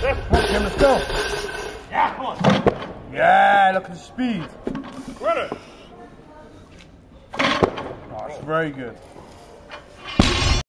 Jim, let's go. Yeah, come on. Yeah, look at the speed. Run it. Oh, it's very good.